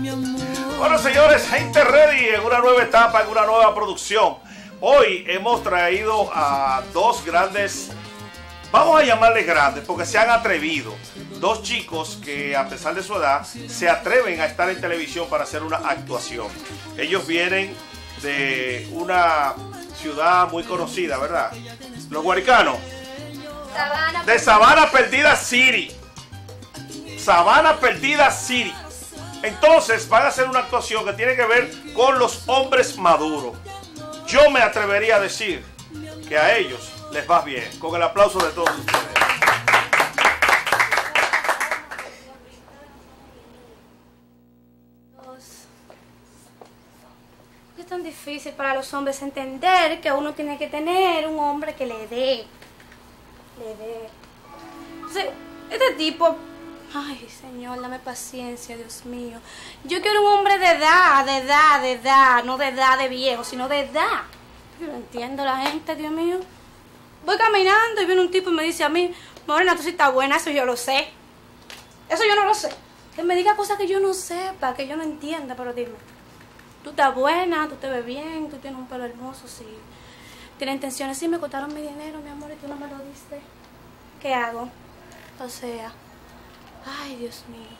Bueno, señores, gente ready en una nueva etapa, en una nueva producción. Hoy hemos traído a dos grandes, vamos a llamarles grandes porque se han atrevido. Dos chicos que a pesar de su edad se atreven a estar en televisión para hacer una actuación. Ellos vienen de una ciudad muy conocida, ¿verdad? Los guaricanos. De Sabana Perdida City. Sabana Perdida City. Entonces van a hacer una actuación que tiene que ver con los hombres maduros. Yo me atrevería a decir que a ellos les va bien. Con el aplauso de todos ustedes. Es tan difícil para los hombres entender que uno tiene que tener un hombre que le dé. Entonces, este tipo, ay Señor, dame paciencia, Dios mío. Yo quiero un hombre de edad, no de edad de viejo, sino de edad. Yo no entiendo la gente, Dios mío. Voy caminando y viene un tipo y me dice a mí, Morena, tú sí estás buena, eso yo lo sé. Eso yo no lo sé. Que me diga cosas que yo no sepa, que yo no entienda, pero dime. Tú estás buena, tú te ves bien, tú tienes un pelo hermoso, sí. Tienes intenciones, sí, me cortaron mi dinero, mi amor, y tú no me lo diste. ¿Qué hago? O sea, ay, Dios mío.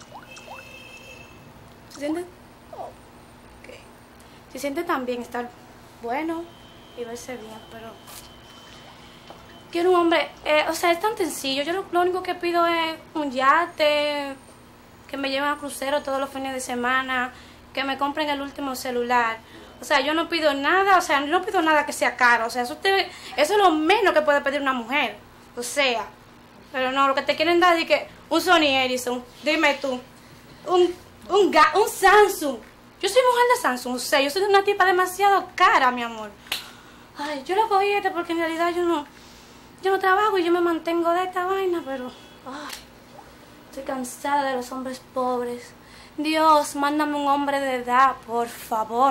¿Se siente? Oh, okay. Se siente tan bien estar bueno y verse bien, pero quiero un hombre, o sea, es tan sencillo. Yo lo único que pido es un yate, que me lleven a crucero todos los fines de semana, que me compren el último celular. O sea, yo no pido nada, o sea, no pido nada que sea caro. O sea, eso es lo menos que puede pedir una mujer. O sea, pero no, lo que te quieren dar es que un Sony Ericsson, dime tú, un Samsung. Yo soy mujer de Samsung, o sea, yo soy una tipa demasiado cara, mi amor. Ay, yo lo cogí porque en realidad yo no trabajo y yo me mantengo de esta vaina, pero ay, estoy cansada de los hombres pobres. Dios, mándame un hombre de edad, por favor.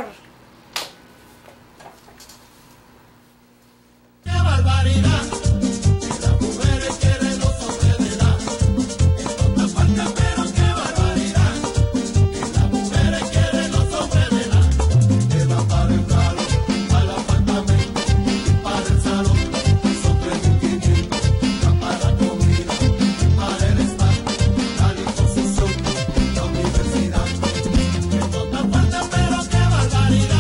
¡Qué barbaridad! Las mujeres quieren los hombres de edad. En todas partes, pero qué barbaridad. Las mujeres quieren los hombres de edad. Que van para el carro, para el apartamento y para el salón. Son 3.500, van para la comida, para el spa, la liposucción, la universidad. En todas partes, pero qué barbaridad.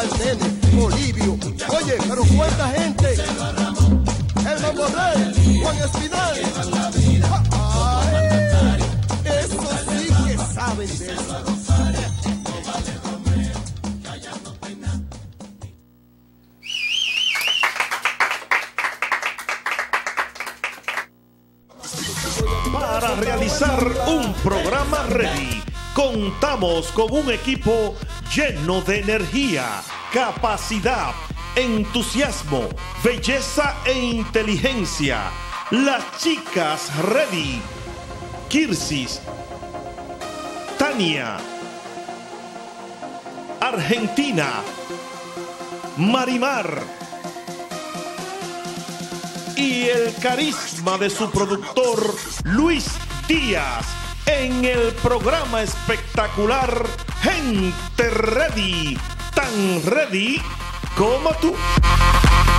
al nene, Bolivio. Oye, pero cuánta gente. El Mambo Rey, Juan Espinal. Ay, eso sí que saben de eso. Para realizar un programa ready, contamos con un equipo lleno de energía, capacidad, entusiasmo, belleza e inteligencia. Las chicas ready: Kirsis, Tania, Argentina, Marimar, y el carisma de su productor Luis Díaz en el programa espectacular Gente Ready, tan ready como tú.